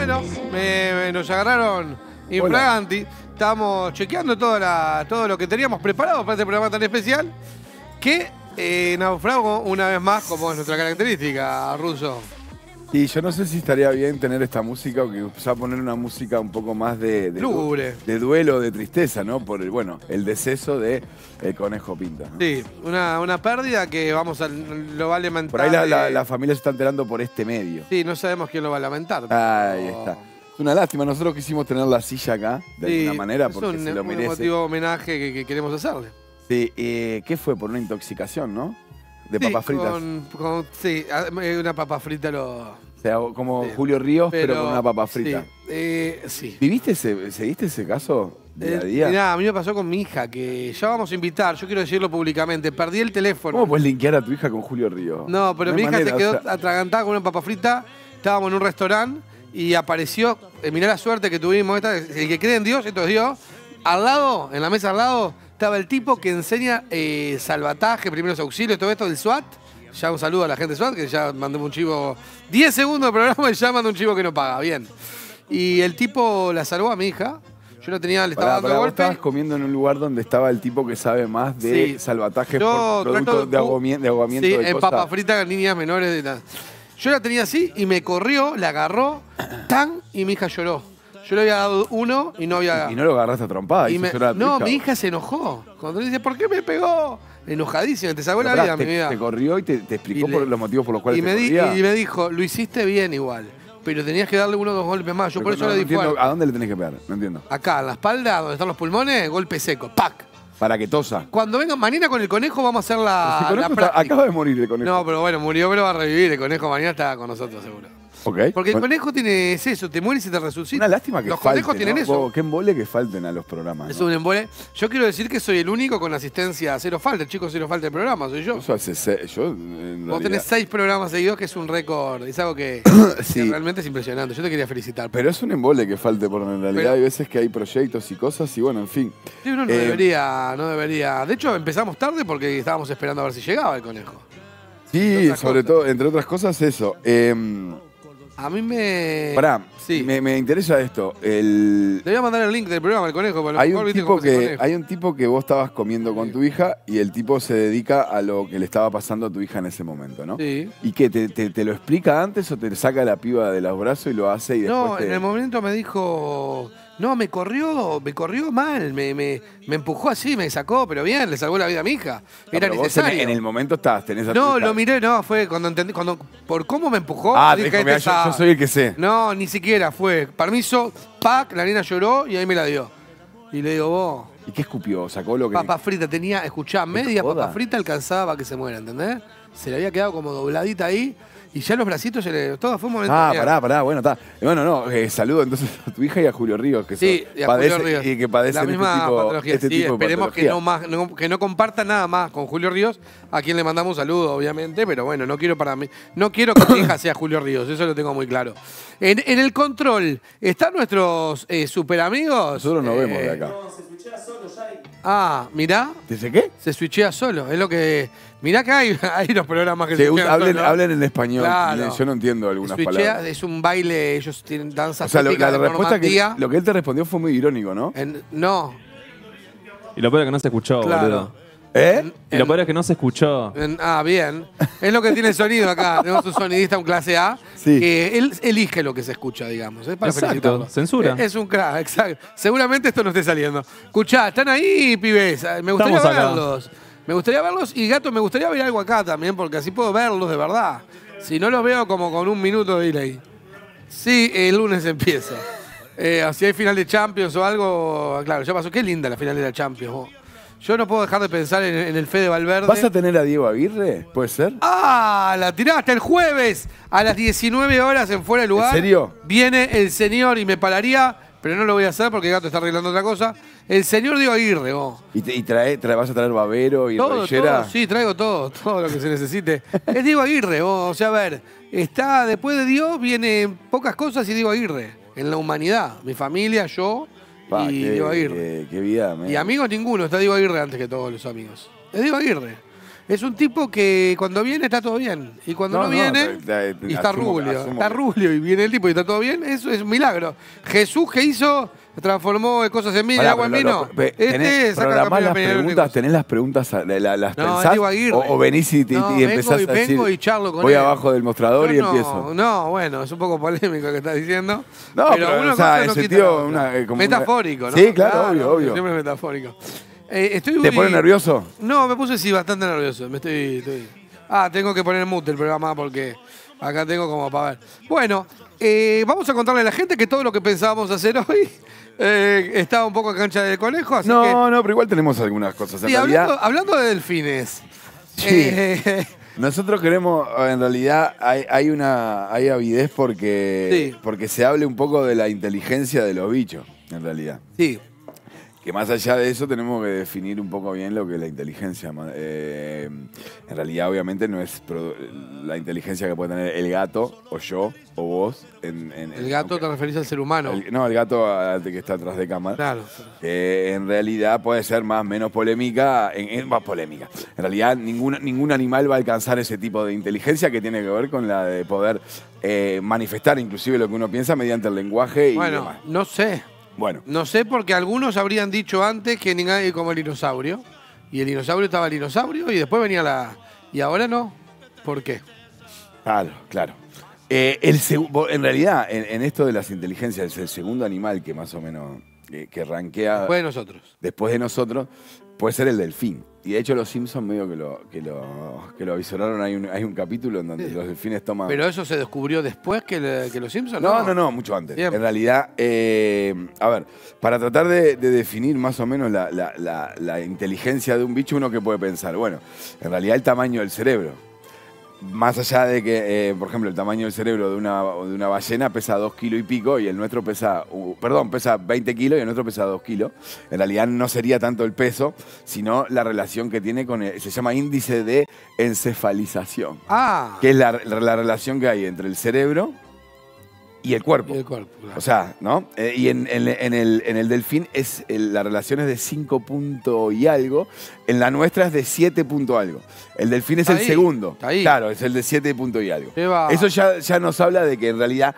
Bueno, nos agarraron infraganti. Estábamos chequeando todo lo que teníamos preparado para este programa tan especial que naufragó una vez más, como es nuestra característica, Russo. Y yo no sé si estaría bien tener esta música o que empezar a poner una música un poco más de duelo, de tristeza, ¿no? Por el deceso de el Conejo Pinta, ¿no? Sí, una pérdida que lo va a lamentar. Por ahí la familia se está enterando por este medio. Sí, no sabemos quién lo va a lamentar. Ahí está. Es una lástima. Nosotros quisimos tener la silla acá, de alguna manera, porque se lo merece. Es un emotivo homenaje que queremos hacerle. Sí, ¿qué fue? Por una intoxicación, ¿no? De papas fritas. Sí, una papa frita O sea, como Julio Ríos, pero con una papa frita. Sí. ¿Seguiste ese caso día a día? Mirá, a mí me pasó con mi hija, que ya vamos a invitar, yo quiero decirlo públicamente, perdí el teléfono. ¿Cómo puedes linkear a tu hija con Julio Ríos? No, pero mi hija se quedó atragantada con una papa frita, estábamos en un restaurante y apareció, mirá la suerte que tuvimos, el que cree en Dios, esto es Dios, al lado, en la mesa al lado, estaba el tipo que enseña salvataje, primeros auxilios, todo esto del SWAT. Ya un saludo a la gente de SWAT, que ya mandé un chivo, 10 segundos de programa y ya mandé un chivo que no paga, bien. Y el tipo la salvó a mi hija. Yo no tenía, le estaba dando golpe. Vos estabas comiendo en un lugar donde estaba el tipo que sabe más de salvataje por productos de ahogamiento sí, de en cosas. papas fritas, niñas menores de tal. Yo la tenía así y me corrió, la agarró, tan, y mi hija lloró. Yo le había dado uno y no había... Y no lo agarraste a trompada. No, mi hija se enojó. Cuando le dice, ¿por qué me pegó? Enojadísima, te salvó la vida, mi vida. Te corrió y te explicó los motivos por los cuales te corría. Y me dijo, lo hiciste bien igual, pero tenías que darle 1 o 2 golpes más. Yo por eso le di fuerte. ¿A dónde le tenés que pegar? No entiendo. Acá, en la espalda, donde están los pulmones, golpe seco, ¡pac! Para que tosa. Cuando venga mañana con el conejo vamos a hacer la práctica. Acaba de morir el conejo. No, pero bueno, murió, pero va a revivir. El conejo mañana está con nosotros, seguro. Okay. Porque el conejo tiene eso, te mueres y te resucita. Una lástima que los conejos tienen eso. Qué embole que falten a los programas. Es un embole. Yo quiero decir que soy el único con asistencia cero falta. El chico cero falta del programa, soy yo. Vos tenés 6 programas seguidos, que es un récord. Es algo que realmente es impresionante. Yo te quería felicitar. Pero es un embole que falte, porque en realidad hay veces que hay proyectos y cosas y bueno, en fin. Sí, uno no debería. De hecho, empezamos tarde porque estábamos esperando a ver si llegaba el conejo. Sí, sobre todo, entre otras cosas, eso. A mí me... Pará, me interesa esto. Le voy a mandar el link del programa, el conejo. Hay un tipo que vos estabas comiendo con tu hija y el tipo se dedica a lo que le estaba pasando a tu hija en ese momento, ¿no? Sí. ¿Y qué? ¿Te lo explica antes o te saca la piba de los brazos y lo hace y después No, en el momento me dijo... No, me corrió mal, me empujó así, me sacó, pero bien, le salvó la vida a mi hija. Era necesario. En el momento tenés a tu No, hija. lo miré, fue cuando entendí, por cómo me empujó. Dije, yo soy el que sé. No, ni siquiera fue. Permiso, la nena lloró y ahí me la dio. Y le digo, vos. ¿Y qué escupió? ¿Sacó lo que...? Papa frita, escuchá, media papa frita alcanzaba para que se muera, ¿entendés? Se le había quedado como dobladita ahí. Y ya los bracitos, todo fue un momento. Pará, bueno, está. Bueno, no, saludo entonces a tu hija y a Julio Ríos, que Julio Ríos. Y que padecen la misma patología. Esperemos patología. que no comparta nada más con Julio Ríos, a quien le mandamos un saludo, obviamente, pero bueno, no quiero que mi hija sea Julio Ríos, eso lo tengo muy claro. En el control, ¿están nuestros super amigos? Nosotros nos vemos de acá. No, se switchea solo ya. Mirá. ¿Dice qué? Se switchea solo, es lo que... Mirá que hay los programas que se hablen en español. Claro. Yo no entiendo algunas palabras. Es un baile, ellos tienen danzas. O sea, la respuesta lo que él te respondió fue muy irónico, ¿no? No. Y lo peor es que no se escuchó, boludo. Y lo peor es que no se escuchó. Bien. Es lo que tiene el sonido acá. Tenemos un sonidista, un clase A, que él elige lo que se escucha, digamos. Es para felicitarlo. Censura. Es un crack, exacto. Seguramente esto no esté saliendo. Escuchá, están ahí, pibes. Me gustaría verlos. Me gustaría verlos y Gato, me gustaría ver algo acá también, porque así puedo verlos de verdad. Si no los veo como con 1 minuto de delay. Sí, el lunes empieza. Si hay final de Champions o algo, claro, ya pasó. Qué linda la final de la Champions. Oh. Yo no puedo dejar de pensar en el Fede Valverde. ¿Vas a tener a Diego Aguirre? ¿Puede ser? La tiraste el jueves a las 19 horas en Fuera de Lugar. ¿En serio? Viene el señor y me pararía, pero no lo voy a hacer porque Gato está arreglando otra cosa. El señor Diego Aguirre, vos. ¿Y vas a traer babero y rodillera? Sí, traigo todo lo que se necesite. Es Diego Aguirre, vos. O sea, a ver, después de Dios vienen pocas cosas y Diego Aguirre. En la humanidad. Mi familia, yo y Diego Aguirre. Qué vida, man. Y amigos ninguno. Está Diego Aguirre antes que todos los amigos. Es Diego Aguirre. Es un tipo que cuando viene está todo bien. Y cuando no viene, y está rubio, y viene el tipo y está todo bien, eso es un milagro. Jesús, ¿qué hizo? Transformó cosas en vino, agua en vino. ¿Tenés las preguntas, las pensás? O venís y empezás a decir, voy abajo del mostrador y empiezo. No, bueno, es un poco polémico lo que estás diciendo. No, pero o sea, ese tío... Metafórico, ¿no? Sí, claro, obvio. Siempre metafórico. ¿Te pone nervioso? No, me puse bastante nervioso. Tengo que poner mute el programa porque acá tengo como para ver. Bueno, vamos a contarle a la gente que todo lo que pensábamos hacer hoy estaba un poco a cancha del conejo. Así no, pero igual tenemos algunas cosas. Sí, hablando de delfines. Sí. Nosotros queremos, en realidad, hay avidez porque se hable un poco de la inteligencia de los bichos, en realidad. Sí. Que más allá de eso tenemos que definir un poco bien lo que es la inteligencia. En realidad, obviamente, no es la inteligencia que puede tener el gato, o yo, o vos. ¿El gato te referís al ser humano? El gato que está atrás de cámara. Claro. En realidad puede ser menos polémica, más polémica. En realidad, ningún animal va a alcanzar ese tipo de inteligencia que tiene que ver con la de poder manifestar inclusive lo que uno piensa mediante el lenguaje y demás. No sé. Bueno. No sé, porque algunos habrían dicho antes que ni nadie como el dinosaurio. Y el dinosaurio estaba el dinosaurio y después venía y ahora no. ¿Por qué? Claro. En realidad, en esto de las inteligencias, el segundo animal que más o menos que rankea... Después de nosotros, puede ser el delfín. Y de hecho los Simpsons medio que lo avisoraron. Hay un capítulo en donde los delfines toman... ¿Pero eso se descubrió después que los Simpsons? No, mucho antes. Bien. En realidad, a ver, para tratar de definir más o menos la inteligencia de un bicho, uno que puede pensar, bueno, en realidad el tamaño del cerebro. Más allá de que, por ejemplo, el tamaño del cerebro de una ballena pesa 2 kilos y pico y el nuestro pesa 20 kilos y el nuestro pesa 2 kilos. En realidad no sería tanto el peso, sino la relación que tiene se llama índice de encefalización. Que es la relación que hay entre el cerebro y el cuerpo. Claro. O sea, ¿no? Y en el delfín la relación es de 5 punto y algo. En la nuestra es de 7 punto algo. El delfín es el segundo. Claro, es el de 7 punto y algo. Eso ya nos habla de que en realidad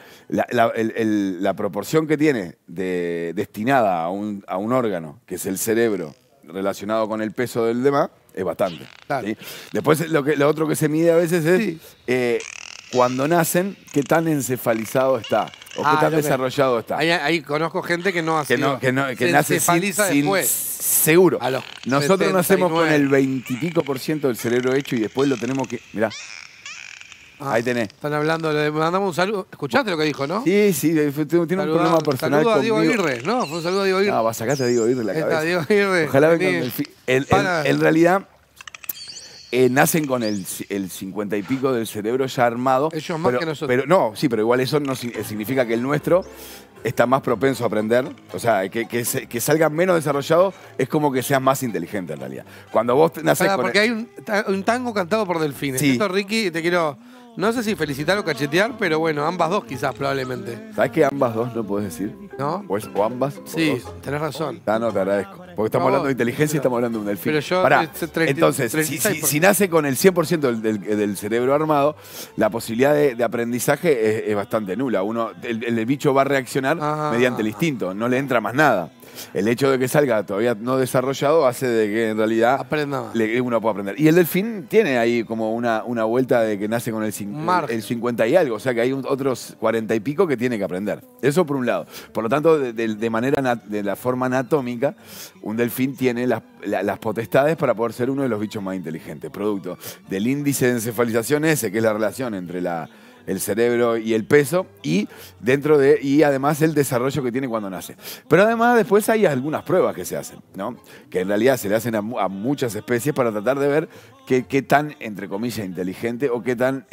la proporción que tiene destinada a un órgano, que es el cerebro, relacionado con el peso del demás, es bastante. Claro. ¿Sí? Después lo otro que se mide a veces es... cuando nacen, qué tan encefalizado está o qué tan desarrollado está. Ahí conozco gente que no hace. Que nace después. Seguro. Nosotros nacemos con el 20 y pico % del cerebro hecho y después lo tenemos que... Mirá. Ahí tenés. Están hablando, le mandamos un saludo. ¿Escuchaste lo que dijo, no? Sí, tiene un problema personal saludo a Diego Aguirre, ¿no? Fue un saludo a Diego Aguirre. No, sacate a Diego Aguirre la cabeza. Diego Aguirre. Ojalá venga en realidad... nacen con el 50 y pico del cerebro ya armado. Ellos más que nosotros. Pero igual eso no significa que el nuestro está más propenso a aprender. O sea, que salga menos desarrollado es como que seas más inteligente en realidad. Cuando vos nacés porque hay un tango cantado por delfines. Sí. Esto, Ricky, te quiero... No sé si felicitar o cachetear, pero bueno, ambas dos quizás probablemente. ¿Sabes que ambas dos no podés decir? ¿No? O ambas. Sí, tenés razón. No, te agradezco. Porque estamos hablando de inteligencia y estamos hablando de un delfín. Pero yo... Entonces, si nace con el 100% del cerebro armado, la posibilidad de aprendizaje es bastante nula. El bicho va a reaccionar mediante el instinto, no le entra más nada. El hecho de que salga todavía no desarrollado hace de que en realidad uno pueda aprender. Y el delfín tiene ahí como una vuelta de que nace con el 50 y algo, o sea que hay otros 40 y pico que tiene que aprender. Eso por un lado. Por lo tanto, de la forma anatómica, un delfín tiene las potestades para poder ser uno de los bichos más inteligentes, producto del índice de encefalización ese, que es la relación entre el cerebro y el peso, y además el desarrollo que tiene cuando nace. Pero además después hay algunas pruebas que se hacen, ¿no? Que en realidad se le hacen a muchas especies para tratar de ver qué tan, entre comillas, inteligente o qué tan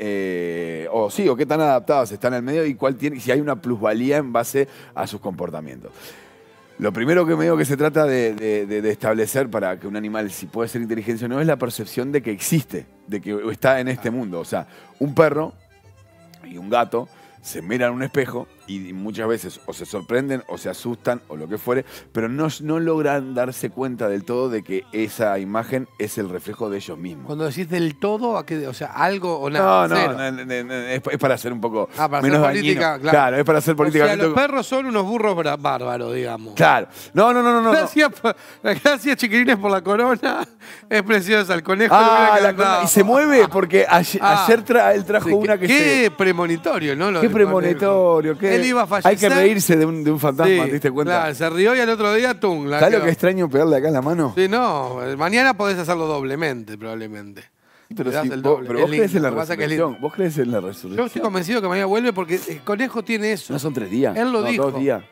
adaptadas están al medio y si hay una plusvalía en base a sus comportamientos. Lo primero que me digo que se trata de establecer para que un animal, si puede ser inteligente o no, es la percepción de que existe, de que está en este mundo. O sea, un perro y un gato se miran en un espejo y muchas veces o se sorprenden o se asustan o lo que fuere, pero no logran darse cuenta del todo de que esa imagen es el reflejo de ellos mismos. Cuando decís del todo, o sea, algo o nada. No, es para hacer un poco para menos hacer política, dañino. Claro, es para hacer política. O sea, los perros son unos burros bárbaros, digamos. Claro. No. Gracias, chiquilines, por la corona. Es preciosa, el conejo. La corona. Y se mueve porque ayer él trajo una que Qué premonitorio, ¿no? Qué premonitorio. Él iba a fallecer. Hay que reírse de un fantasma, ¿te diste cuenta? Claro, se rió y al otro día, tum. ¿Sabes lo que extraño pegarle acá en la mano? Sí, no. Mañana podés hacerlo doblemente, probablemente. Pero vos crees en la resurrección. ¿Vos crees en la resurrección? Yo estoy convencido que mañana vuelve porque el conejo tiene eso. No son 3 días. Él lo dijo. 2 días.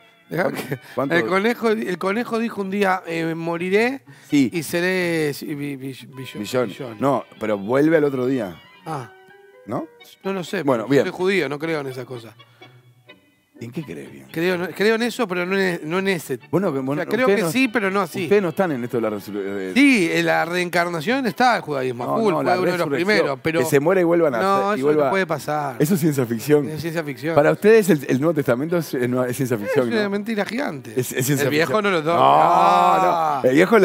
El conejo dijo un día, moriré y seré billón. No, pero vuelve al otro día. ¿No? No lo sé. Bueno, bien. Soy judío, no creo en esas cosas. ¿En qué crees bien? Creo en eso, pero no en ese. Bueno, creo que sí, pero no así. Ustedes no están en esto de la resurrección. Sí, en la reencarnación está el judaísmo. Fue uno de los primeros. Pero que se muera y vuelva a nacer. No, eso no puede pasar. Eso es ciencia ficción. Es ciencia ficción. Para ustedes el Nuevo Testamento es ciencia ficción. Es una mentira gigante. Es ciencia ficción. El viejo no lo toma. No. El viejo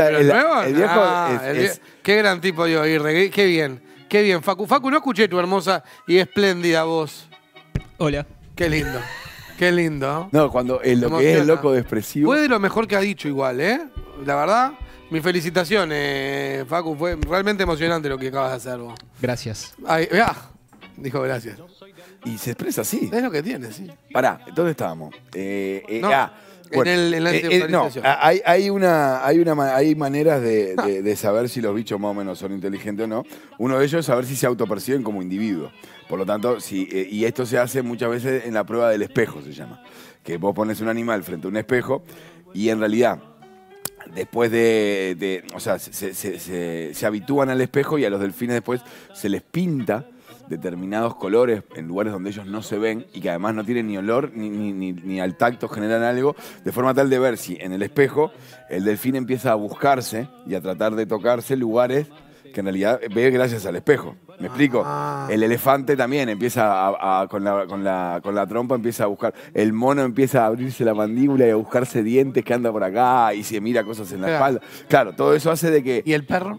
Qué gran tipo de Aguirre. Qué bien. Qué bien, Facu. Facu, no escuché tu hermosa y espléndida voz. Hola. Qué lindo. Qué lindo. No, cuando lo que es el loco de expresivo. Fue de lo mejor que ha dicho igual, ¿eh? La verdad, mis felicitaciones, Facu. Fue realmente emocionante lo que acabas de hacer vos. Gracias. Ay, dijo gracias. Y se expresa así. Es lo que tiene, sí. Pará, ¿dónde estábamos? Bueno, en la no, hay maneras de saber si los bichos más o menos son inteligentes o no. Uno de ellos es saber si se autoperciben como individuos. Por lo tanto, y esto se hace muchas veces en la prueba del espejo, se llama. Que vos pones un animal frente a un espejo y en realidad, después o sea, se habitúan al espejo y a los delfines después se les pinta determinados colores en lugares donde ellos no se ven y que además no tienen ni olor ni al tacto generan algo, de forma tal de ver si en el espejo el delfín empieza a buscarse y a tratar de tocarse lugares que en realidad ve gracias al espejo. ¿Me explico? El elefante también empieza con la trompa empieza a buscar. El mono empieza a abrirse la mandíbula y a buscarse dientes que anda por acá y se mira cosas en la espalda. Claro, todo eso hace de que... ¿Y el perro?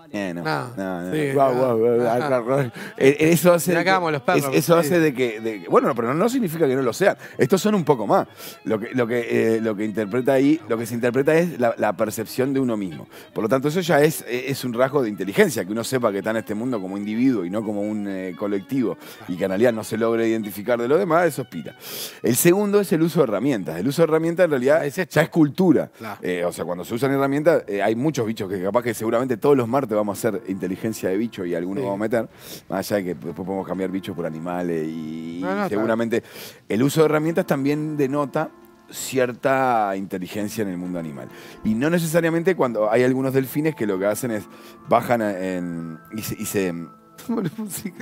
Eso hace eso hace de que bueno, pero no significa que no lo sean. Estos son un poco más. Lo que interpreta ahí, lo que se interpreta es la percepción de uno mismo. Por lo tanto, eso ya es un rasgo de inteligencia, que uno sepa que está en este mundo como individuo y no como un colectivo, y que en realidad no se logre identificar de lo demás, eso es pita. El segundo es el uso de herramientas. El uso de herramientas en realidad ya es cultura. O sea, cuando se usan herramientas, hay muchos bichos que capaz que seguramente todos los martes vamos a hacer inteligencia de bicho y algunos vamos a meter, más allá de que después podemos cambiar bichos por animales y seguramente el uso de herramientas también denota cierta inteligencia en el mundo animal. Y no necesariamente cuando hay algunos delfines que lo que hacen es bajan y se... música.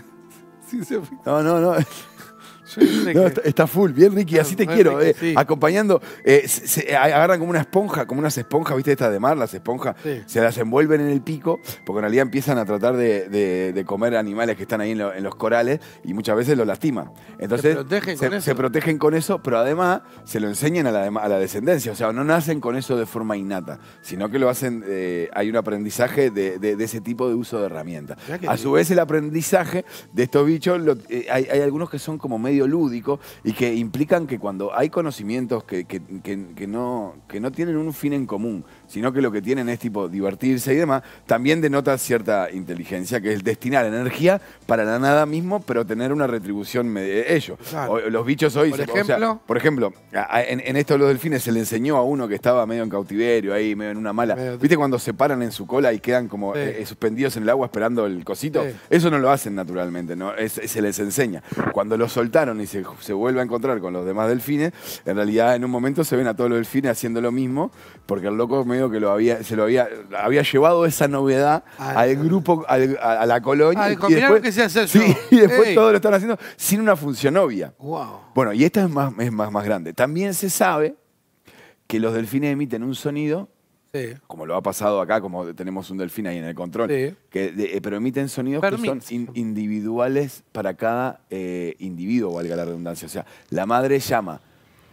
No. No, está full, bien Ricky, así te quiero, acompañando, agarran como una esponja, como unas esponjas, ¿viste? Estas de mar, las esponjas, se las envuelven en el pico, porque en realidad empiezan a tratar de comer animales que están ahí en los corales y muchas veces los lastiman. Entonces se protegen con eso, pero además se lo enseñan a la descendencia, o sea, no nacen con eso de forma innata, sino que lo hacen, hay un aprendizaje de ese tipo de uso de herramientas. A su vez el aprendizaje de estos bichos, hay algunos que son como medio lúdico y que implican que cuando hay conocimientos que no tienen un fin en común, sino que lo que tienen es tipo divertirse y demás, también denota cierta inteligencia, que es destinar energía para la nada mismo, pero tener una retribución de ello. Claro. Los bichos hoy... Por ejemplo, en esto de los delfines se le enseñó a uno que estaba medio en cautiverio, ahí medio en una mala... ¿Viste cuando se paran en su cola y quedan como suspendidos en el agua esperando el cosito? Eso no lo hacen naturalmente, ¿no? Se les enseña. Cuando lo soltaron y se vuelve a encontrar con los demás delfines, en realidad en un momento se ven a todos los delfines haciendo lo mismo, porque el loco medio que había llevado esa novedad al grupo, a la colonia. Y después, que se hace eso. Y después todos lo están haciendo sin una función obvia. Wow. Bueno, y esta es más grande. También se sabe que los delfines emiten un sonido, como lo ha pasado acá, como tenemos un delfín ahí en el control, pero emiten sonidos que son individuales para cada individuo, valga la redundancia. O sea, la madre llama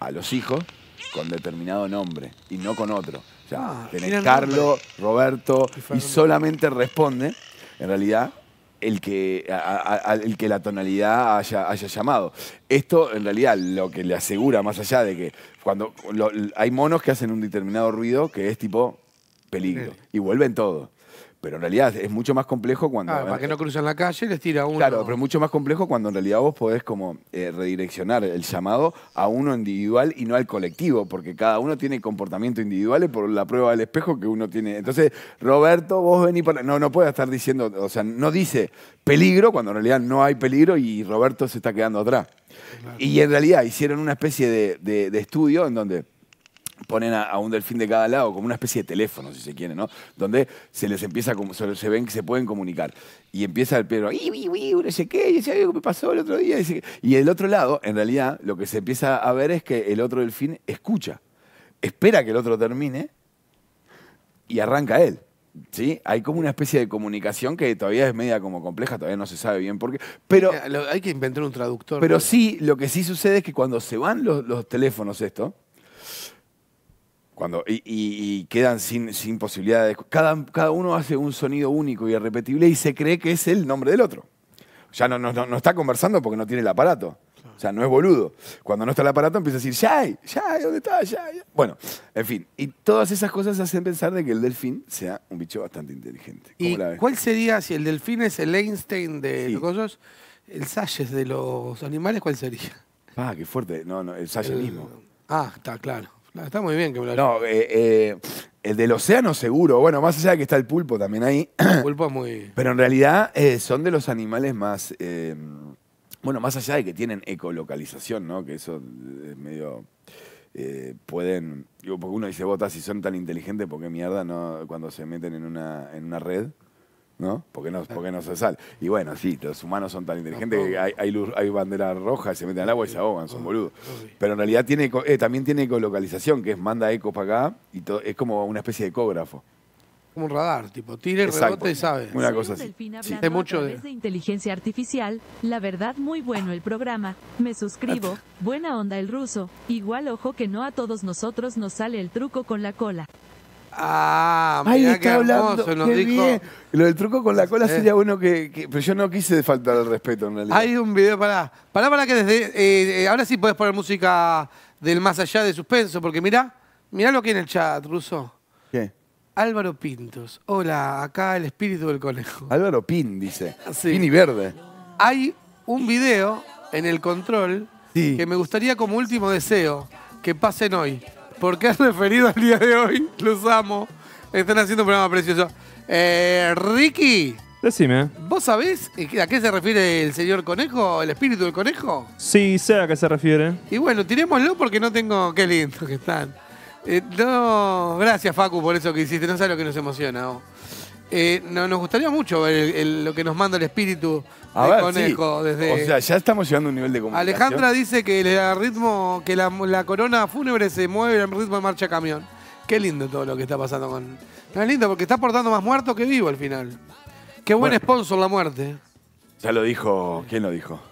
a los hijos con determinado nombre y no con otro. O sea, tenés Carlos, Roberto, y solamente responde, en realidad, el que la tonalidad haya llamado. Esto, en realidad, lo que le asegura, más allá de que cuando hay monos que hacen un determinado ruido que es tipo peligro, y vuelven todos. Pero en realidad es mucho más complejo cuando... para que no cruzan la calle les tira uno. Claro, pero es mucho más complejo cuando en realidad vos podés como redireccionar el llamado a uno individual y no al colectivo, porque cada uno tiene comportamientos individuales por la prueba del espejo que uno tiene. Entonces, Roberto, vos venís para... No puede estar diciendo... O sea, no dice peligro cuando en realidad no hay peligro y Roberto se está quedando atrás. Claro. Y en realidad hicieron una especie de estudio en donde... ponen a un delfín de cada lado como una especie de teléfono, si se quiere, ¿no? Donde se les empieza, se ven que se pueden comunicar. Y empieza el perro, no sé qué, y dice algo que me pasó el otro día. Y el otro lado, en realidad, lo que se empieza a ver es que el otro delfín escucha. Espera que el otro termine y arranca él. ¿Sí? Hay como una especie de comunicación que todavía es media como compleja, todavía no se sabe bien por qué. Pero, hay que inventar un traductor. Pero sí, lo que sí sucede es que cuando se van los teléfonos y quedan sin posibilidades. Cada uno hace un sonido único y irrepetible y se cree que es el nombre del otro. Ya no está conversando porque no tiene el aparato. Claro. O sea, no es boludo. Cuando no está el aparato empieza a decir, Yay, ¿dónde está? Yay. Bueno, en fin. Y todas esas cosas hacen pensar de que el delfín sea un bicho bastante inteligente. ¿Y cuál sería, si el delfín es el Einstein de los cosas, el Salles de los animales, cuál sería? Qué fuerte. No, el Salles mismo. Está claro. Está muy bien que me lo... No, el del océano seguro. Bueno, más allá de que está el pulpo también ahí. El pulpo es muy... Pero en realidad son de los animales más... bueno, más allá de que tienen ecolocalización, ¿no? Que eso es medio... pueden... porque uno dice, si son tan inteligentes, ¿por qué mierda no cuando se meten en una red? ¿No? ¿Por qué no se sale? Y bueno, sí, los humanos son tan inteligentes que hay bandera roja, se meten al agua y se ahogan, son boludos. Pero en realidad también tiene ecolocalización, que es manda ecos para acá y es como una especie de ecógrafo. Como un radar, tipo, tira el rebote y sabe. Una cosa así. Sí. Hay mucho de inteligencia artificial. La verdad, muy bueno el programa. Me suscribo. Buena onda el ruso. Igual ojo que no a todos nosotros nos sale el truco con la cola. Mira qué hablando, nos dijo. Bien. Lo del truco con la cola sería bueno pero yo no quise faltar al respeto en realidad. Hay un video, pará que desde... ahora sí podés poner música del más allá de suspenso, porque mirá lo que hay en el chat, Ruso. ¿Qué? Álvaro Pintos. Hola, acá el espíritu del conejo. Álvaro Pin, dice. Sí. Pin y verde. Hay un video en el control que me gustaría como último deseo que pasen hoy. Porque has referido al día de hoy. Los amo. Están haciendo un programa precioso. Ricky. Decime. ¿Vos sabés a qué se refiere el señor conejo? ¿El espíritu del conejo? Sí, sé a qué se refiere. Y bueno, tirémoslo porque no tengo... Qué lindo que están. No, gracias, Facu, por eso que hiciste. No sabes lo que nos emociona. Nos gustaría mucho ver lo que nos manda el espíritu del conejo. Sí. O sea, ya estamos llegando a un nivel de comunicación. Alejandra dice que el ritmo, que la corona fúnebre se mueve al ritmo de marcha camión. Qué lindo todo lo que está pasando con... No es lindo porque está aportando más muerto que vivo al final. Qué buen sponsor la muerte. Ya lo dijo... ¿Quién lo dijo?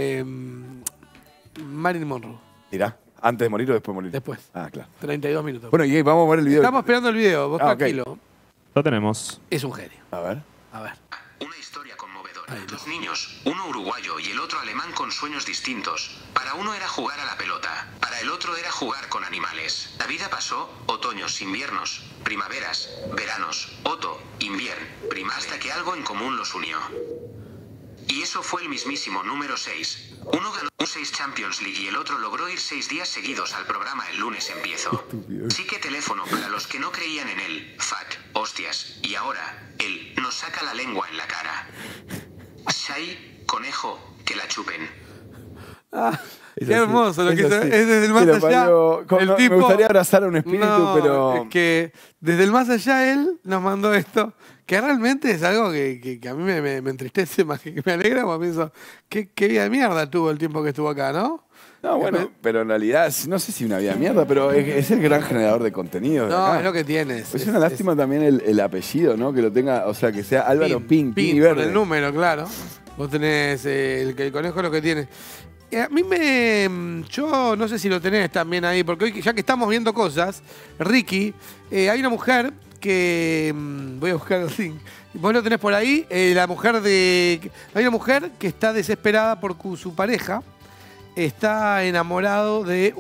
Marilyn Monroe. Mirá. ¿Antes de morir o después de morir? Después. Claro. 32 minutos. Bueno, y vamos a ver el video. Estamos esperando el video, vos tranquilo. Okay. Lo tenemos. Es un genio. A ver. Una historia conmovedora. Dos niños, uno uruguayo y el otro alemán con sueños distintos. Para uno era jugar a la pelota, para el otro era jugar con animales. La vida pasó, otoños, inviernos, primaveras, veranos, invierno, hasta que algo en común los unió. Y eso fue el mismísimo número 6. Uno ganó un 6 Champions League y el otro logró ir 6 días seguidos al programa El lunes empiezo. Sí que teléfono para los que no creían en él. Fuck, hostias. Y ahora, él nos saca la lengua en la cara. Shai, conejo, que la chupen. Qué hermoso lo que hizo. Es desde el más allá. El tipo, me gustaría abrazar a un espíritu, pero... Es que desde el más allá él nos mandó esto, que realmente es algo que a mí me entristece más que me alegra, porque pienso, qué vida de mierda tuvo el tiempo que estuvo acá, ¿no? No, bueno, pero en realidad, no sé si una vida de mierda, pero es el gran generador de contenido. No, es lo que tienes. Es una lástima también el apellido, ¿no? Que lo tenga, o sea, que sea Álvaro Pin y verde. Por el número, claro. Vos tenés, el conejo lo que tiene. A mí yo no sé si lo tenés también ahí, porque hoy, ya que estamos viendo cosas, Ricky, hay una mujer que... voy a buscar el link. Vos lo tenés por ahí, hay una mujer que está desesperada por su pareja está enamorado de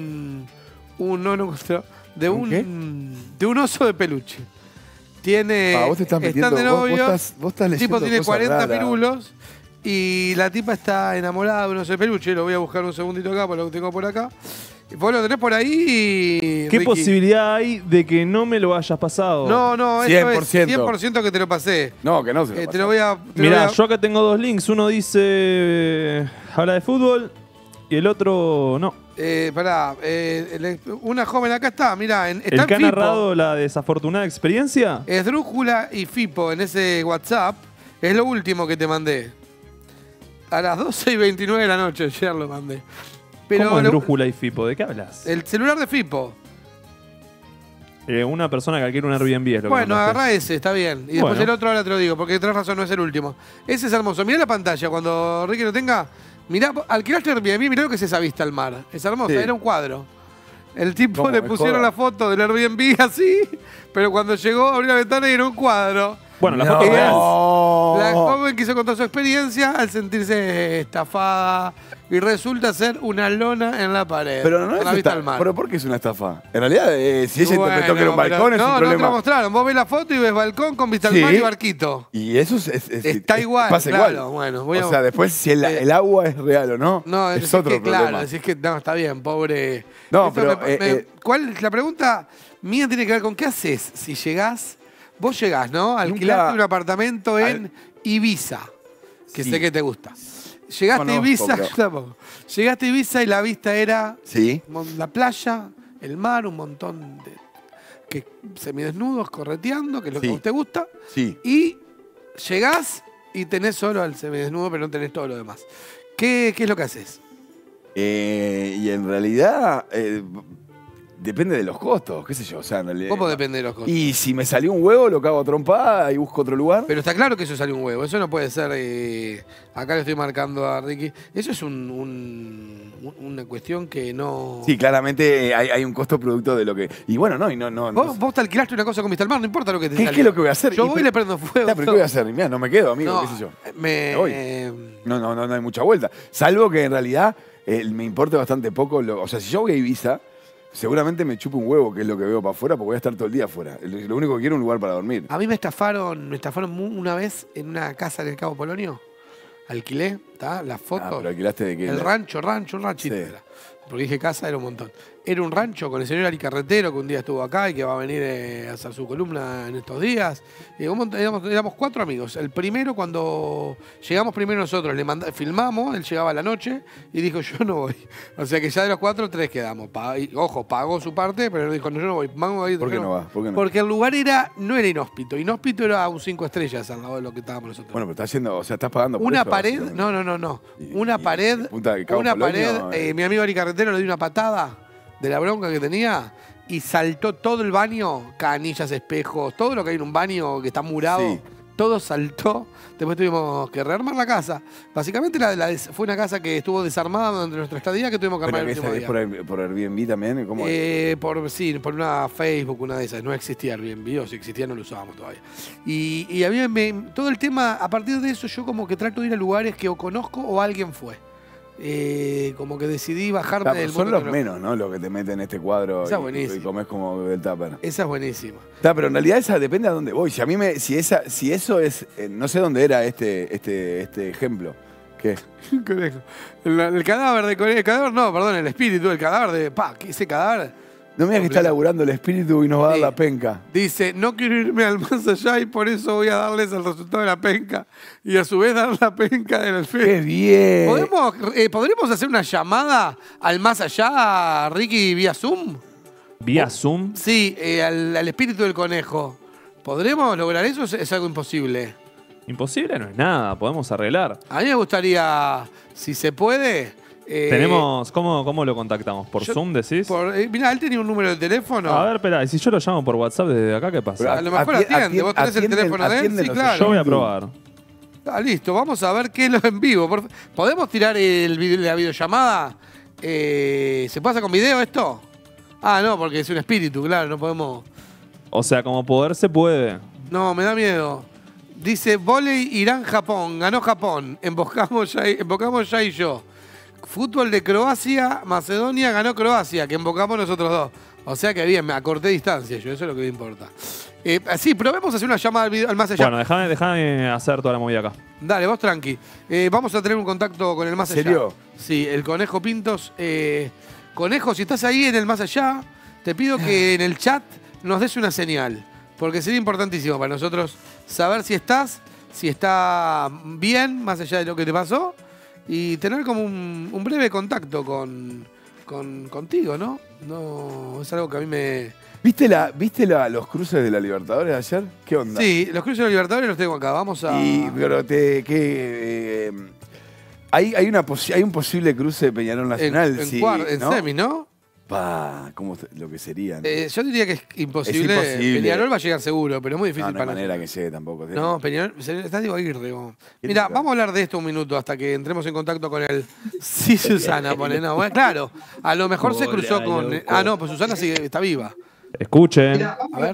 de un oso de peluche. Vos te estás metiendo, están de novio, vos estás el tipo tiene 40 raras. pirulos y la tipa está enamorada de un oso de peluche. Lo voy a buscar un segundito acá, porque lo tengo por acá. Vos lo tenés por ahí, ¿Qué Ricky? Posibilidad hay de que no me lo hayas pasado? No, eso es 100% que te lo pasé. No, que no se lo te lo voy a... Mirá, yo acá tengo 2 links. Uno dice... habla de fútbol y el otro no. Pará, una joven acá está, mirá. ¿El que ha narrado la desafortunada experiencia? Esdrújula y Fipo en ese WhatsApp. Es lo último que te mandé. A las 12:29 de la noche ayer lo mandé. Pero ¿Cómo Esdrújula y Fipo? ¿De qué hablas? El celular de Fipo. Una persona que alquila un Airbnb es lo Bueno, que agarrá ese, está bien. Y después el otro ahora te lo digo, porque tenés razón, no es el último. Ese es hermoso. Mirá la pantalla, cuando Ricky lo tenga. Mirá, alquilaste Airbnb, mirá lo que es esa vista al mar. Es hermosa, era un cuadro. El tipo le pusieron la foto del Airbnb así, pero cuando llegó abrió la ventana y era un cuadro. Bueno, la foto real. La joven quiso contar su experiencia al sentirse estafada y resulta ser una lona en la pared. Pero no es vista al mar. ¿Pero por qué es una estafa? En realidad, si ella interpretó que era un balcón, es un problema. No, te lo mostraron. Vos ves la foto y ves balcón con vista al mar y barquito. Y eso está igual. Pasa claro, igual. Bueno, o sea, después si el agua es real o no, es otro problema. Claro, decís que no, está bien, pobre. No, pero... La pregunta mía tiene que ver con qué haces si llegás... Vos llegás, ¿no? Alquilaste un apartamento en Ibiza, que sé que te gusta. Llegaste a Ibiza, llegaste a Ibiza y la vista era la playa, el mar, un montón de semidesnudos correteando, que es lo que a vos te gusta. Sí. Y llegás y tenés solo al semidesnudo, pero no tenés todo lo demás. ¿Qué es lo que haces? Y en realidad... depende de los costos, qué sé yo. O sea, ¿Cómo depende de los costos? Y si me salió un huevo, lo cago a trompada y busco otro lugar. Pero está claro que eso salió un huevo. Eso no puede ser... acá le estoy marcando a Ricky. Eso es una cuestión que no... Sí, claramente hay un costo producto de lo que... Y bueno, no. Vos te alquilaste una cosa con Mr. Mar, no importa lo que te salga. ¿Qué es lo que voy a hacer? Yo voy y le prendo fuego. ¿Pero qué voy a hacer? Mirá, no me quedo, amigo, qué sé yo. Me voy. No hay mucha vuelta. Salvo que en realidad me importe bastante poco. O sea, si yo voy a Ibiza... Seguramente me chupo un huevo, que es lo que veo para afuera, porque voy a estar todo el día afuera. Lo único que quiero es un lugar para dormir. A mí me estafaron una vez en una casa en el Cabo Polonio. Alquilé, ¿está? La foto. ¿Pero alquilaste de qué? El ranchito era. Porque dije casa, era un montón. Era un rancho con el señor Ari Carretero, que un día estuvo acá y que va a venir a hacer su columna en estos días. Y éramos 4 amigos. El primero, cuando llegamos primero nosotros, filmamos, él llegaba a la noche y dijo, yo no voy. O sea que ya de los 4, 3 quedamos. Ojo, pagó su parte, pero dijo, no, yo no voy. ¿Por qué no va? Porque el lugar no era inhóspito. Inhóspito era un 5 estrellas al lado de lo que estábamos nosotros. Bueno, pero estás haciendo, o sea, estás pagando por una eso, pared, no. Una pared, mi amigo Ari Carretero le dio una patada de la bronca que tenía y saltó todo el baño, canillas, espejos, todo lo que hay en un baño que está murado, todo saltó. Después tuvimos que rearmar la casa. Básicamente fue una casa que estuvo desarmada durante nuestra estadía, que tuvimos que armar el último día. ¿Por Airbnb también? ¿Cómo por una Facebook, una de esas. No existía Airbnb, o si existía no lo usábamos todavía. Y a mí todo el tema, a partir de eso yo como que trato de ir a lugares que o conozco o alguien fue. Como que decidí bajarme del mundo. Son los menos, ¿no? Los que te meten en este cuadro y comes como del tupper. Esa es buenísima. Pero en realidad esa depende a dónde voy. Si eso es... no sé dónde era este ejemplo. ¿Qué? El cadáver de Corea. El cadáver no, perdón, el espíritu. El cadáver de... ese cadáver... No me digas que está laburando el espíritu y nos va a dar la penca. Dice, no quiero irme al más allá y por eso voy a darles el resultado de la penca. Y a su vez dar la penca del espíritu. ¡Qué bien! ¿Podríamos hacer una llamada al más allá, Ricky, vía Zoom? ¿Vía Zoom? Sí, al espíritu del conejo. ¿Podremos lograr eso o es algo imposible? Imposible no es nada, podemos arreglar. A mí me gustaría, si se puede... Tenemos, ¿cómo lo contactamos? ¿Por Zoom decís? Mirá, él tenía un número de teléfono. A ver, espera, ¿y si yo lo llamo por WhatsApp desde acá, qué pasa? A lo mejor atiende. ¿Vos tenés el teléfono de él? Sí, claro. Yo voy a probar. Está listo, vamos a ver qué es lo en vivo. ¿Podemos tirar la videollamada? ¿Se pasa con video esto? Ah, no, porque es un espíritu, claro, no podemos... O sea, como poder se puede. No, me da miedo. Dice, vóley Irán-Japón, ganó Japón, embocamos ya y yo. Fútbol de Croacia, Macedonia, ganó Croacia, que embocamos nosotros dos. O sea que bien, me acorté distancia yo, eso es lo que me importa. Sí, probemos hacer una llamada al más allá. Bueno, déjame hacer toda la movida acá. Dale, vos tranqui. Vamos a tener un contacto con el más allá. ¿En serio? Sí, el Conejo Pintos. Conejo, si estás ahí en el más allá, te pido que en el chat nos des una señal. Porque sería importantísimo para nosotros saber si está bien, más allá de lo que te pasó, y tener como un breve contacto contigo, ¿no? No, es algo que a mí me... ¿Viste los cruces de la Libertadores de ayer? ¿Qué onda? Sí, los cruces de la Libertadores los tengo acá. Vamos a... Pero hay un posible cruce de Peñarol Nacional. En semi, ¿no? Lo que sería, ¿no? Yo diría que es imposible. Es imposible. Peñarol va a llegar seguro, pero es muy difícil no hay para manera nosotros. que llegue tampoco. No, Peñarol, está Diego Aguirre. Mira, vamos a hablar de esto un minuto hasta que entremos en contacto con él. Sí, Susana pone, no, bueno, claro. A lo mejor se cruzó con... no, pues Susana sigue, está viva. Escuchen. A ver.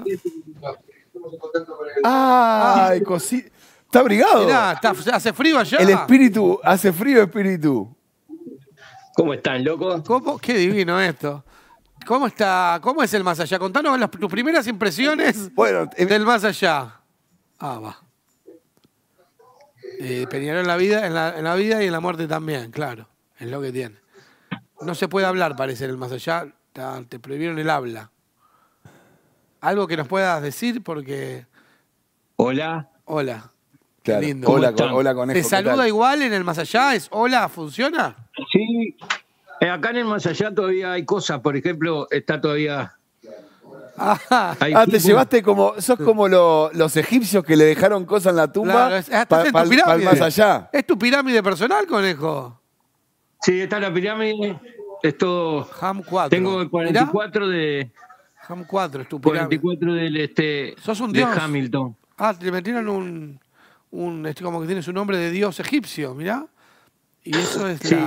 ¡Ay, cosita! Está abrigado. Mirá, hace frío allá. El espíritu, hace frío espíritu. ¿Cómo están, locos? Qué divino esto. ¿Cómo está? ¿Cómo es el más allá? Contanos tus primeras impresiones del más allá. Va. Peñarol en la vida, en la vida y en la muerte también, claro. Es lo que tiene. No se puede hablar, parece, en el más allá. Te prohibieron el habla. Algo que nos puedas decir porque... Hola. Hola. Claro. Qué lindo. Hola, Conejo. ¿Te saluda igual en el más allá? ¿Es hola? ¿Funciona? Sí. Acá en el más allá todavía hay cosas. Por ejemplo, está todavía... te llevaste como... Sos como los egipcios que le dejaron cosas en la tumba para el más allá. ¿Es tu pirámide personal, Conejo? Sí, está la pirámide. Es todo... Ham 4. Tengo el 44 de... Ham 4 es tu pirámide. 44 del ¿Sos un de dios? Hamilton. Te metieron como que tiene su nombre de dios egipcio, mirá. Y eso es sí,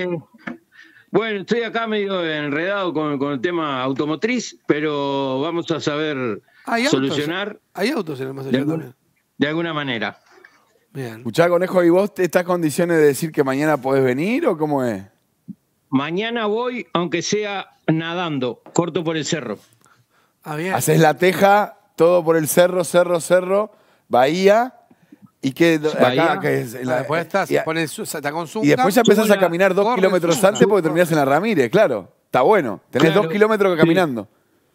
bueno, estoy acá medio enredado con el tema automotriz, pero vamos a saber solucionar. Hay autos en el más allá también. De alguna manera. Bien. Escuchá, Conejo, ¿y vos estás en condiciones de decir que mañana podés venir o cómo es? Mañana voy, aunque sea nadando, corto por el cerro. Bien. Haces la teja, todo por el cerro, bahía, y que acá que es después está con Zunga. y después ya empezás a caminar 2 kilómetros antes porque terminás en la Ramírez, claro. Está bueno. Tenés 2 kilómetros caminando.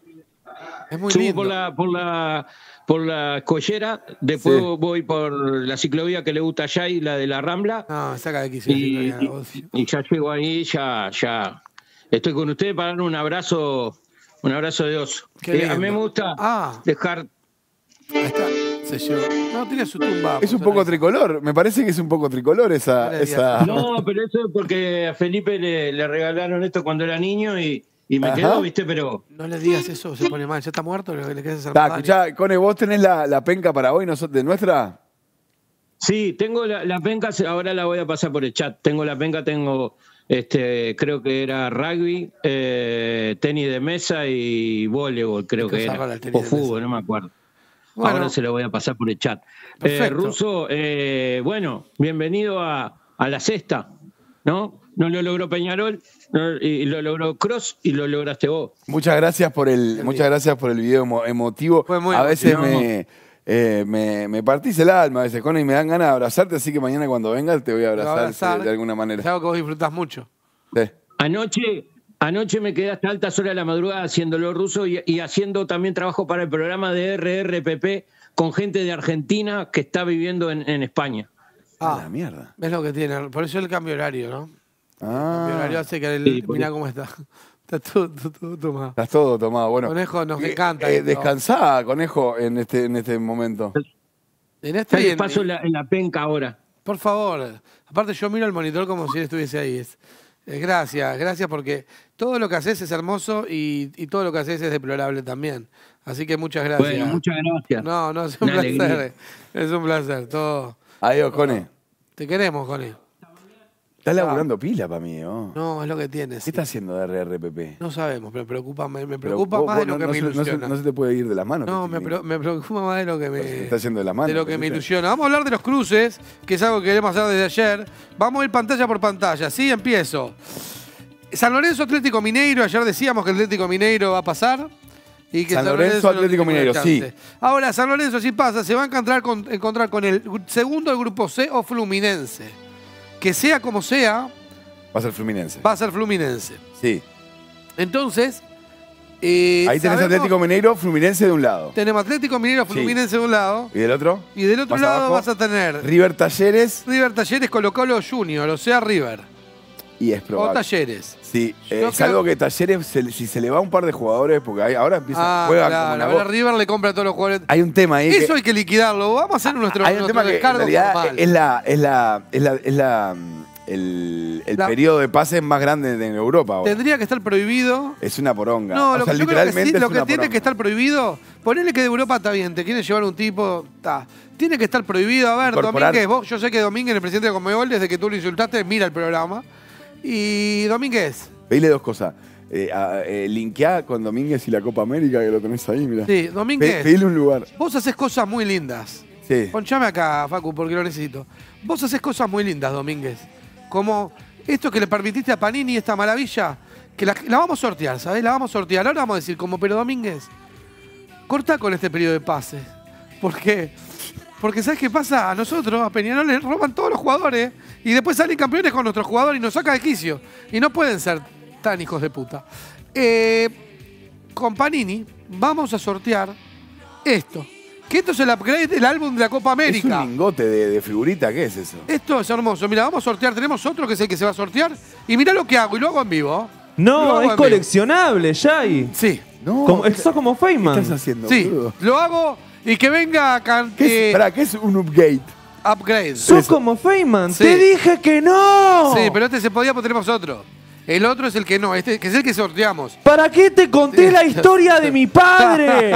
Es muy lindo. Por la escollera, después voy por la ciclovía que le gusta a Jay, la de la Rambla. No, saca de aquí. Y ya llego ahí, ya estoy con ustedes para dar un abrazo de oso. A mí me gusta dejar... Ahí está, se llevó. No, tiene su tumba. Es un poco tricolor, me parece que es un poco tricolor esa... No, pero eso es porque a Felipe le regalaron esto cuando era niño y me quedó, ¿viste? Pero... No le digas eso, se pone mal. ¿Ya está muerto? ¿Le quedas hacer escuchá, Cone, ¿vos tenés la penca para hoy de nuestra? Sí, tengo la penca, ahora la voy a pasar por el chat. Tengo la penca, creo que era rugby, tenis de mesa y voleibol, creo que era. O fútbol, no me acuerdo. Bueno, ahora se lo voy a pasar por el chat. Russo, bueno, bienvenido a la sexta, ¿no? No lo logró Peñarol, y lo logró Cross y lo lograste vos. Muchas gracias por el video emotivo. A veces me partís el alma, a veces, Connie, y me dan ganas de abrazarte, así que mañana cuando vengas te voy a abrazar de alguna manera. Es algo que vos disfrutás mucho. Sí. Anoche me quedé hasta altas horas de la madrugada haciéndolo ruso y haciendo también trabajo para el programa de RRPP con gente de Argentina que está viviendo en España. La mierda. ¿Ves lo que tiene? Por eso el cambio horario, ¿no? El cambio horario hace que mirá cómo está. Está todo tomado. Estás todo tomado. Bueno, Conejo, nos encanta. Descansá, Conejo, en este momento. Les paso en la penca ahora. Por favor. Aparte yo miro el monitor como si él estuviese ahí. Gracias porque todo lo que haces es hermoso y todo lo que haces es deplorable también. Así que muchas gracias. Bueno, muchas gracias. No, es un placer. Es un placer. Todo Adiós, Cone. Te queremos, Cone. Estás laburando pila para mí, ¿no? No, es lo que tienes. ¿Qué está haciendo de RRPP? No sabemos, pero me preocupa más de lo que me ilusiona. No se te puede ir de las manos. No, me preocupa más de lo que me... Se está haciendo de las manos. De lo que me ilusiona. Vamos a hablar de los cruces, que es algo que queremos hacer desde ayer. Vamos a ir pantalla por pantalla. Sí, empiezo. San Lorenzo Atlético Mineiro. Ayer decíamos que el Atlético Mineiro va a pasar. Y que San Lorenzo Atlético Mineiro, sí. Ahora, San Lorenzo, si pasa, se va a encontrar con el segundo del grupo C o Fluminense. Que sea como sea... Va a ser Fluminense. Va a ser Fluminense. Sí. Entonces... ahí tenés Atlético Mineiro, Fluminense de un lado. Tenemos Atlético Mineiro, Fluminense de un lado. ¿Y del otro? Y del otro lado abajo, vas a tener... River Talleres. River Talleres, Colo-Colo Junior, o sea, River. Y es probable. O Talleres. Sí, salvo que Talleres, si se le va un par de jugadores, porque ahora empieza juega claro, como ahora River le compra a todos los jugadores. Hay un tema ahí. Eso hay que liquidarlo. Vamos a hacer nuestro descargo formal. El periodo de pases más grande en Europa ahora. Tendría que estar prohibido. Es una poronga. No, lo que yo creo que sí, lo que tiene poronga. que estar prohibido, ponele que de Europa está bien, te quieren llevar un tipo, está. Tiene que estar prohibido. A ver, Domínguez, yo sé que Domínguez, el presidente de Conmebol, desde que tú lo insultaste, mira el programa. Y Domínguez. Veile dos cosas. Linkeá con Domínguez y la Copa América, que lo tenés ahí, mira. Sí, Domínguez. Pedile un lugar. Vos haces cosas muy lindas. Sí. Ponchame acá, Facu, porque lo necesito. Vos haces cosas muy lindas, Domínguez. Como esto que le permitiste a Panini, esta maravilla, que la vamos a sortear, ¿sabés? La vamos a sortear. Ahora vamos a decir, pero Domínguez, corta con este periodo de pases. ¿Por qué? Porque ¿sabes qué pasa? A nosotros, a Peñarol, le roban todos los jugadores y después salen campeones con nuestros jugadores y nos saca de quicio. Y no pueden ser tan hijos de puta. Con Panini vamos a sortear esto. Que esto es el upgrade del álbum de la Copa América. Es un lingote de figurita, ¿qué es eso? Esto es hermoso. Mira, vamos a sortear. Tenemos otro que es el que se va a sortear. Y mirá lo que hago. Y lo hago en vivo. No, es coleccionable, Jai. Sí. No, sos como Feynman. ¿Qué estás haciendo, Sí, boludo? lo hago y que venga... ¿Qué es un upgrade? Upgrade. Sos como Feynman. Sí. ¡Te dije que no! Sí, pero este se podía, porque tenemos otro. El otro es el que no, este que es el que sorteamos. ¿Para qué te conté la historia de mi padre?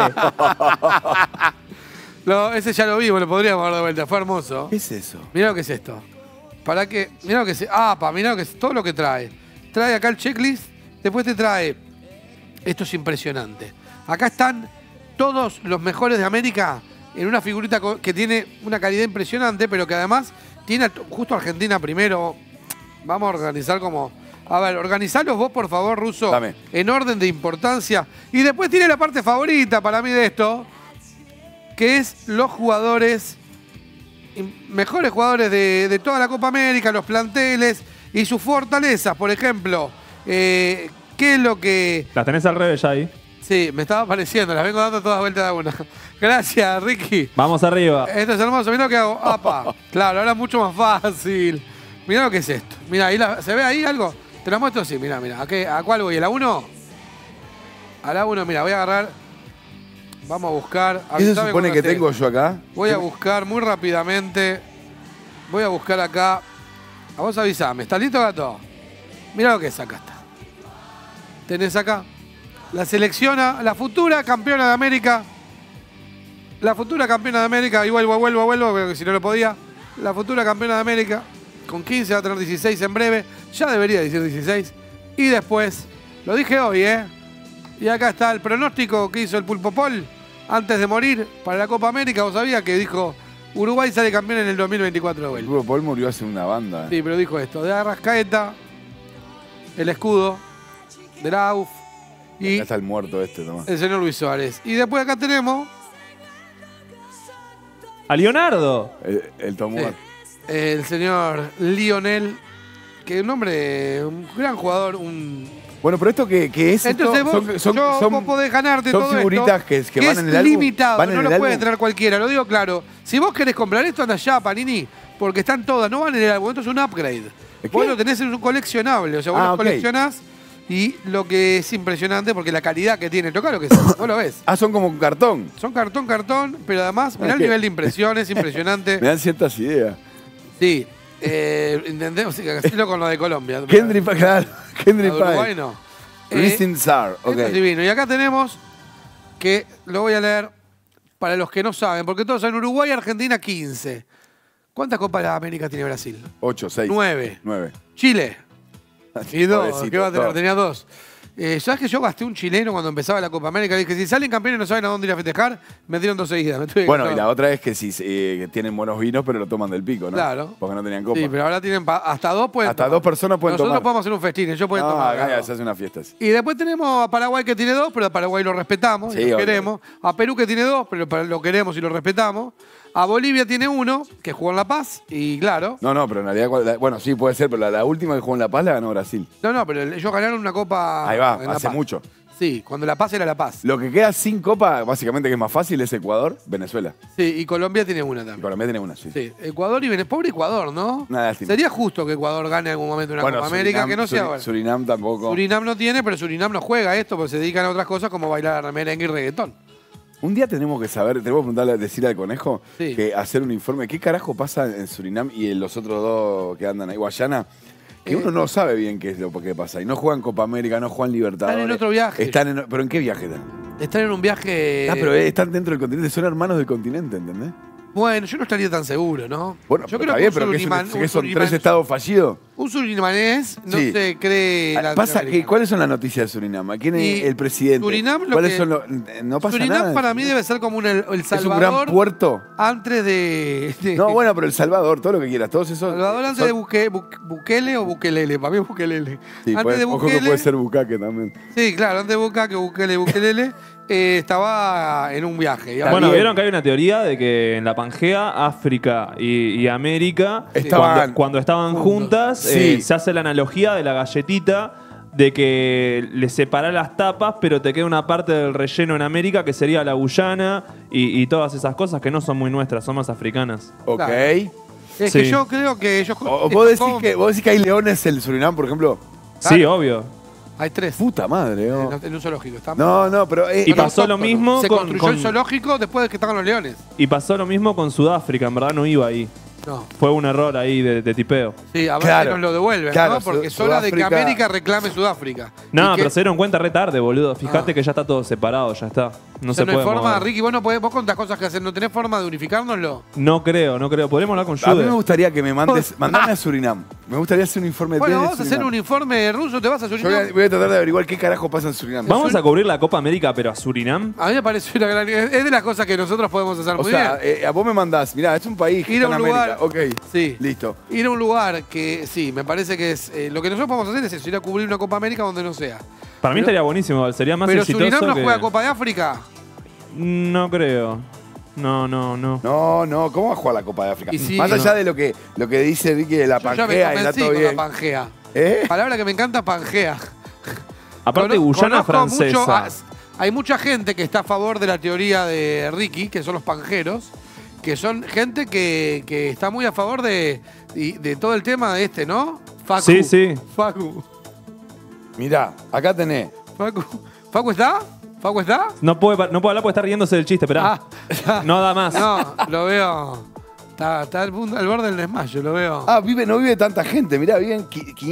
No, ese ya lo vimos, lo podríamos dar de vuelta, fue hermoso. ¿Qué es eso? Mirá lo que es esto. ¿Para qué? Mirá lo que es. Mirá lo que es todo lo que trae. Trae acá el checklist, después te trae. Esto es impresionante. Acá están todos los mejores de América en una figurita que tiene una calidad impresionante, pero que además tiene justo Argentina primero. Vamos a organizar como... A ver, organizalos vos, por favor, Russo. Dame. En orden de importancia. Y después tiene la parte favorita para mí de esto, que es los jugadores, mejores jugadores de toda la Copa América, los planteles y sus fortalezas. Por ejemplo, ¿qué es lo que...? Las tenés al revés, Jai. Sí, me estaba apareciendo, las vengo dando todas vueltas de una. Gracias, Ricky. Vamos arriba. Esto es hermoso, mirá lo que hago. ¡Apa! Claro, ahora es mucho más fácil. Mirá lo que es esto. Mirá, ahí ¿se ve ahí algo? Te lo muestro así, mirá. ¿A cuál voy? ¿A la 1? A la 1, mira, voy a agarrar... Vamos a buscar... ¿Qué se supone que tengo yo acá? Voy a buscar muy rápidamente. Voy a buscar acá. A vos avisame. ¿Estás listo, gato? Mirá lo que es acá. Está. Tenés acá. La selecciona, la futura campeona de América. La futura campeona de América. Y vuelvo, porque si no lo podía. La futura campeona de América. Con 15 va a tener 16 en breve. Ya debería decir 16. Y después, lo dije hoy, Y acá está el pronóstico que hizo el Pulpo Pol antes de morir para la Copa América. Vos sabías que dijo Uruguay sale campeón en el 2024 de vuelta. El Pulpo Pol murió hace una banda. Sí, pero dijo esto. De Arrascaeta, el escudo de la AUF y acá está el muerto Tomás. El señor Luis Suárez. Y después acá tenemos a Leonardo. El Tomuar. El señor Lionel, que un hombre, un gran jugador, Bueno, pero esto que es entonces vos podés ganarte todo esto. Son figuritas que van en el álbum. Limitado, no lo puede entrar cualquiera, lo digo claro. Si vos querés comprar esto, anda allá, Panini, porque están todas, no van en el álbum, esto es un upgrade. Vos lo tenés en un coleccionable, o sea, vos lo coleccionás y lo que es impresionante, porque la calidad que tiene, toca lo que es, vos lo ves. Son como un cartón. Son cartón, pero además, mirá el nivel de impresión, es impresionante. Me dan ciertas ideas. Sí, intentemos hacerlo con lo de Colombia. Kendry Páez, claro. Kendry Páez. Uruguay no. Ristin Sar, ok. Esto es divino. Y acá tenemos que lo voy a leer para los que no saben, porque todos saben Uruguay, Argentina 15. ¿Cuántas Copas de América tiene Brasil? 8, 6. 9. 9. Chile. Y 2. Pobrecito, ¿Qué va a tener? 2. Tenía 2. ¿Sabes que yo gasté un chileno cuando empezaba la Copa América? Dije, si salen campeones y no saben a dónde ir a festejar, me dieron 2 seguidas. Bueno, y la otra es que si que tienen buenos vinos, pero lo toman del pico, ¿no? Claro. Porque no tenían copa. Sí, pero ahora tienen hasta 2 pueden Hasta tomar. 2 personas pueden Nosotros tomar. podemos hacer un festín, yo puedo tomar. Acá se hace una fiesta así. Y después tenemos a Paraguay que tiene 2, pero a Paraguay lo respetamos, Sí, y lo obvio. queremos. A Perú que tiene 2, pero lo queremos y lo respetamos. A Bolivia tiene 1, que jugó en La Paz, y claro. No, pero en realidad, bueno, sí puede ser, pero la última que jugó en La Paz la ganó Brasil. No, pero ellos ganaron una copa. Ahí va, en La hace Paz. mucho. Sí, cuando La Paz era La Paz. Lo que queda sin copa, básicamente que es más fácil, es Ecuador, Venezuela. Sí, y Colombia tiene 1 Y también. Colombia tiene una, sí. Sí, Ecuador y Venezuela. Pobre Ecuador, ¿no? Una lástima. Sería justo que Ecuador gane en algún momento una Copa América, que no sea ahora. Surinam tampoco. Surinam no tiene, pero Surinam no juega esto porque se dedican a otras cosas como bailar merengue y reggaetón. Un día tenemos que saber, tenemos que preguntarle, decirle al conejo, Sí. que hacer un informe. ¿Qué carajo pasa en Surinam y en los otros dos que andan ahí? Guayana. Que uno no sabe bien qué es lo que pasa. Y no juegan Copa América, no juegan Libertadores. Están en otro viaje. ¿Pero en qué viaje están? Están en un viaje. Pero están dentro del continente, son hermanos del continente, ¿entendés? Bueno, yo no estaría tan seguro, ¿no? Bueno, yo pero está bien, pero que son 3 estados fallidos. Un surimanés no Sí. se cree. Pasa que, ¿cuáles son las noticias de Surinam? ¿Quién es el presidente? Surinam, ¿Cuáles son los...? No pasa Surinam nada. para mí debe ser como El Salvador. Es un gran puerto. Antes de. No, bueno, pero El Salvador, todo lo que quieras, todos esos... Salvador antes de Bukele o Bukelele. Para mí es Bukelele. Sí, antes de ojo que Bukele. puede ser Bucaque también. Sí, claro, antes de Bukelele. Estaba en un viaje. Bueno, También. vieron que hay una teoría de que en la Pangea, África y América, Estaban cuando estaban juntas, Sí. se hace la analogía de la galletita, de que le separás las tapas, pero te queda una parte del relleno en América, que sería la Guyana y todas esas cosas que no son muy nuestras, son más africanas. Ok. Claro. Es Sí. que yo creo que ellos. ¿Vos decís que hay leones en Surinam, por ejemplo? Sí, obvio. Hay 3. Puta madre, ¿no? En un zoológico. Está No, pero... Y pasó lo mismo Se con, construyó el con- zoológico después de que estaban los leones. y pasó lo mismo con Sudáfrica, en verdad no iba ahí. No. Fue un error ahí de tipeo. Sí, a ver Claro. si nos lo devuelven, Claro, ¿no? Porque es hora de que Sudáfrica- América reclame Sudáfrica. No, Y que- pero se dieron cuenta re tarde, boludo. Fíjate Ah. que ya está todo separado, ya está. No o sea, se no hay puede forma, mover. Ricky, vos contás cosas que hacer, ¿no tenés forma de unificárnoslo? No creo. Podemos hablar con A mí Jude. me gustaría que me mandes... Mandame a Surinam. Me gustaría hacer un informe Bueno, desde vamos a hacer Surinam. un informe ruso, te vas a Yo Surinam. voy a tratar de averiguar qué carajo pasa en Surinam. Vamos a cubrir la Copa América, pero a Surinam. A mí me parece una gran... Es de las cosas que nosotros podemos hacer O muy sea, bien. a vos me mandás, mirá, es un país que Ir a está en un América. lugar- Ok, Sí. listo. Ir a un lugar que, sí, me parece que es... lo que nosotros podemos hacer es eso, ir a cubrir una Copa América donde no sea. Para mí estaría buenísimo, sería más Pero exitoso Surinam no que- juega Copa de África. No creo. No. No, ¿cómo va a jugar la Copa de África? Y sí, Más no. allá de lo que dice Vicky de la Yo ya me Pangea, está convencí todo con bien. la Pangea. ¿Eh? Palabra que me encanta, Pangea. Aparte, Guyana Conozco francesa. mucho hay mucha gente que está a favor de la teoría de Ricky, que son los panjeros, que son gente que está muy a favor de todo el tema de este, ¿no? Facu. Sí. Facu. Mirá, acá tenés. ¿Facu está? ¿Facu está? No puede hablar porque está riéndose del chiste, esperá. No da más. No, lo veo. Está al borde del desmayo, lo veo. No vive tanta gente, mirá, viven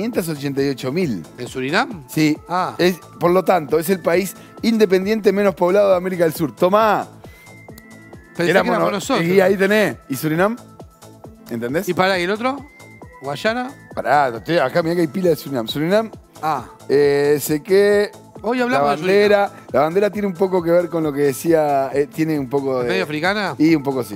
588.000. ¿En Surinam? Sí. Ah. Por lo tanto, es el país independiente menos poblado de América del Sur. Tomá. Pensé que éramos nosotros. Y ahí tenés. ¿Y Surinam? ¿Entendés? ¿Y pará, y el otro? ¿Guayana? Pará, acá mirá que hay pila de Surinam. Surinam, sé que... Hoy La hablamos de bandera tiene un poco que ver con lo que decía, tiene un poco de... ¿Medio africana? Y un poco sí.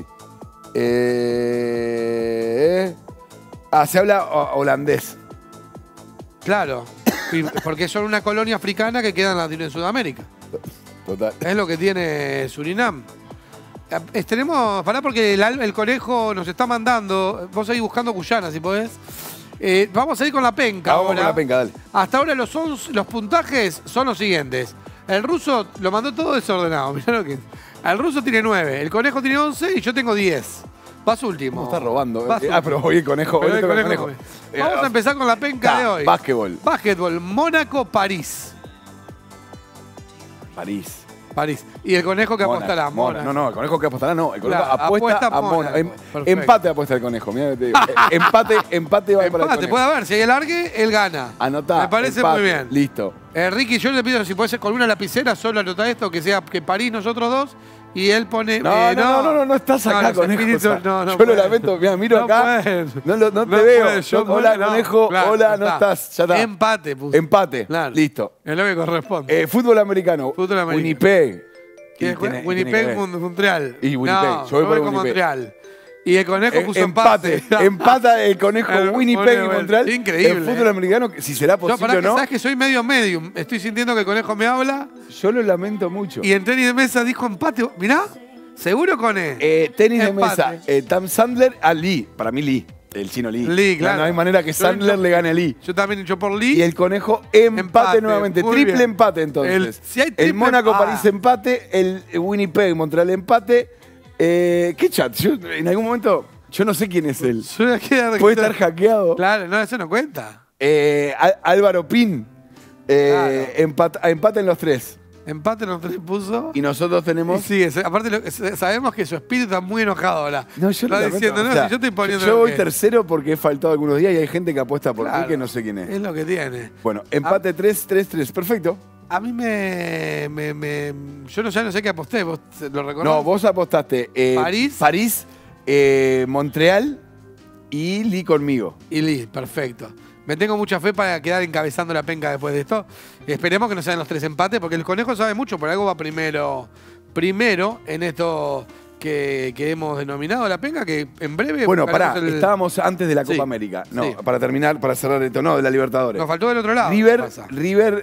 Se habla holandés. Claro, porque son una colonia africana que queda en Sudamérica. Total. Es lo que tiene Surinam. Pará porque el conejo nos está mandando. Vos seguís buscando Guyana, si podés. Vamos a ir con la penca. Vamos ahora. con la penca, dale. Hasta ahora los puntajes son los siguientes. El ruso lo mandó todo desordenado. Mirá lo que es. El ruso tiene 9, el conejo tiene 11 y yo tengo 10. Vas último. ¿Cómo está robando? Vas Pero voy el conejo. Pero hoy el toca el conejo. conejo. Vamos a empezar con la penca de hoy. Básquetbol. Básquetbol, Mónaco, París. París. Y el conejo que Mónaco. apostará, Mónaco. No, el conejo que apostará no. El conejo Claro, apuesta a Mónaco. Mónaco. Perfecto. Empate apuesta el conejo. Mirá que te digo. empate va para el Empate, conejo. puede haber. Si hay alargue, él gana. Anotá. Me parece empate. muy bien. Listo. Ricky, yo le pido si puede ser con una lapicera, solo anota esto, que sea que París nosotros dos, y él pone... No estás acá, Conejo. Yo lo lamento, miro acá, no te veo. Hola, Conejo, hola, no estás. Ya está. Empate, puso. Empate, claro. listo. Es lo que corresponde. Fútbol americano. Winnipeg. Winnipeg, Montreal. Y Winnipeg, yo voy por Montreal. Y el Conejo puso empate. Empata el Conejo Winnipeg y Montreal. Increíble. El fútbol americano, si será posible o no. ¿Sabes que soy medio medium? Estoy sintiendo que el Conejo me habla. Yo lo lamento mucho. Y en tenis de mesa dijo empate. Mirá, seguro con tenis de mesa, Tam Sandler a Lee. Para mí Lee. El chino Lee. Lee, claro. No hay manera que Sandler le gane a Lee. Yo también he hecho por Lee. Y el Conejo empate nuevamente. Triple empate entonces. El Mónaco París empate. El Winnipeg Montreal empate. ¿Qué chat? Yo en algún momento... Yo no sé quién es él. Puede estar hackeado. Claro, no, eso no cuenta. Álvaro Pin. Claro. Empate en los 3. Empate en los 3 puso. Y nosotros tenemos... Sí, aparte sabemos que su espíritu está muy enojado ahora. No, yo está diciendo, no, si yo estoy poniendo... Yo voy tercero porque he faltado algunos días y hay gente que apuesta por mí que no sé quién es. Es lo que tiene. Bueno, empate 3-3-3. Perfecto. A mí yo ya no sé qué aposté. ¿Vos lo recordás? No, vos apostaste París, Montreal y Lee conmigo. Y Lee, perfecto. Me tengo mucha fe para quedar encabezando la penca después de esto. Esperemos que no sean los 3 empates, porque el Conejo sabe mucho, por algo va primero en esto que hemos denominado la penca, que en breve... Bueno, estábamos antes de la Copa América. No, sí. Para terminar, para cerrar esto, no, de la Libertadores. Nos faltó del otro lado. River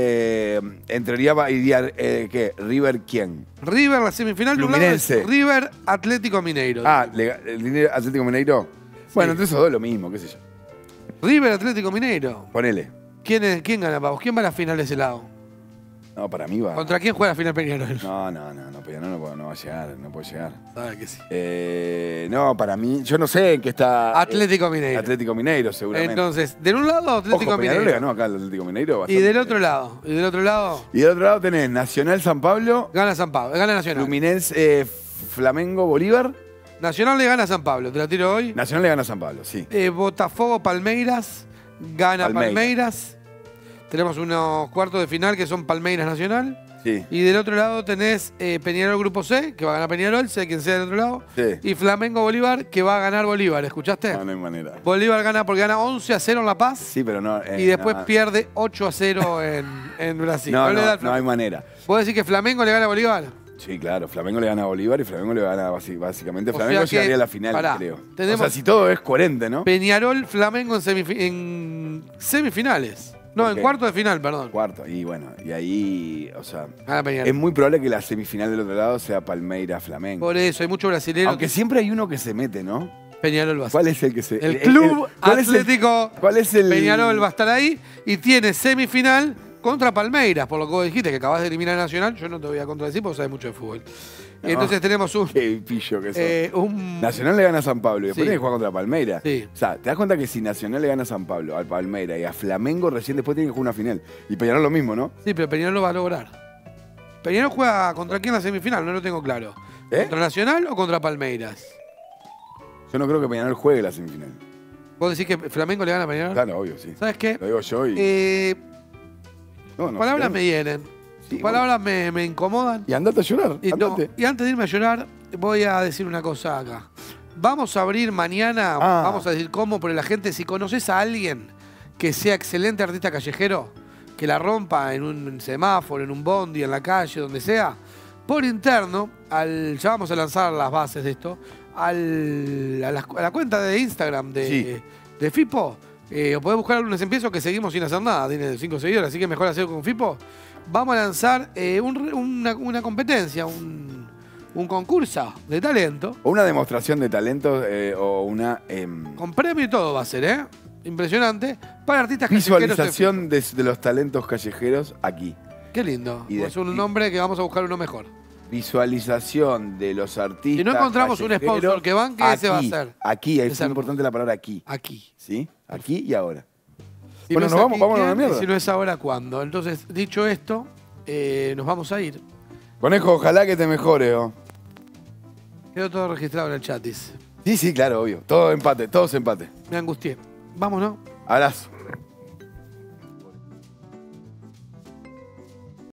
entraría a idear, ¿qué? ¿River quién? River, la semifinal. Fluminense. River Atlético Mineiro. ¿El Atlético Mineiro? Sí. Bueno, entre esos dos lo mismo, qué sé yo. River Atlético Mineiro. Ponele. ¿Quién gana, Pavos? ¿Quién va a la final de ese lado? No, para mí va. ¿Contra quién juega la final Peñarol? No, Peñarol no va a llegar, no puede llegar. Sabe que sí. No, para mí, yo no sé en qué está. Atlético Mineiro. Atlético Mineiro, seguramente. Entonces, del un lado Atlético Mineiro. Peñarol le ganó acá al Atlético Mineiro. Y del otro lado. Y del otro lado tenés Nacional San Pablo. Gana San Pablo, gana Nacional. Fluminense, Flamengo, Bolívar. Nacional le gana a San Pablo, te la tiro hoy. Nacional le gana a San Pablo, sí. Botafogo, Palmeiras. Gana Palmeiras. Tenemos unos cuartos de final que son Palmeiras Nacional. Sí. Y del otro lado tenés Peñarol Grupo C, que va a ganar Peñarol, sea quien sea del otro lado. Sí. Y Flamengo Bolívar, que va a ganar Bolívar. ¿Escuchaste? No hay manera. Bolívar gana porque gana 11-0 en La Paz. Sí, pero no. Y después pierde 8-0 en Brasil. No hay manera. ¿Puedo decir que Flamengo le gana a Bolívar? Sí, claro. Flamengo le gana a Bolívar y Flamengo le gana básicamente. Flamengo llegaría a la final, creo. O sea, si todo es coherente, ¿no? Peñarol, Flamengo en semifinales. No, en cuarto de final, perdón. Cuarto, y bueno, y ahí, o sea, es muy probable que la semifinal del otro lado sea Palmeiras-Flamengo. Por eso, hay mucho brasilero. Aunque siempre hay uno que se mete, ¿no? Peñarol va a estar. ¿Cuál es el que se...? El Club Atlético ¿Cuál es el...? Peñarol va a estar ahí y tiene semifinal contra Palmeiras, por lo que vos dijiste, que acabas de eliminar a Nacional. Yo no te voy a contradecir porque sabes mucho de fútbol. Entonces tenemos un... Qué pillo que son. Nacional le gana a San Pablo y después tiene que jugar contra Palmeiras. Sí. O sea, te das cuenta que si Nacional le gana a San Pablo, al Palmeiras y a Flamengo, recién después tiene que jugar una final. Y Peñarol lo mismo, ¿no? Sí, pero Peñarol lo va a lograr. Peñarol juega contra quién en la semifinal, no lo tengo claro. ¿Contra Nacional o contra Palmeiras? Yo no creo que Peñarol juegue la semifinal. ¿Vos decís que Flamengo le gana a Peñarol? Claro, obvio, sí. ¿Sabes qué? Lo digo yo y... palabras me hieren. Tus palabras me incomodan. Y andate a llorar. Y antes de irme a llorar, voy a decir una cosa acá. Vamos a abrir mañana, vamos a decir cómo, pero la gente, si conoces a alguien que sea excelente artista callejero, que la rompa en un semáforo, en un bondi, en la calle, donde sea, por interno, ya vamos a lanzar las bases de esto, a la cuenta de Instagram de Fipo, o podés buscar algunos empiezos que seguimos sin hacer nada, tiene 5 seguidores, así que mejor hacerlo con Fipo. Vamos a lanzar una competencia, un concurso de talento. O una demostración de talento o una... Con premio y todo va a ser, impresionante. Para artistas callejeros. Visualización de los talentos callejeros aquí. Qué lindo. Es un nombre que vamos a buscar uno mejor. Visualización de los artistas. Si no encontramos un sponsor que banque, ese va a ser. Aquí, es muy importante la palabra aquí. Aquí. ¿Sí? Aquí y ahora. Si bueno, no nos vamos a la mierda. Si no es ahora, ¿cuándo? Entonces, dicho esto, nos vamos a ir. Conejo, ojalá que te mejores, Quedó todo registrado en el chat, dice. Sí, claro, obvio. Todos empate. Me angustié. Vámonos. Abrazo.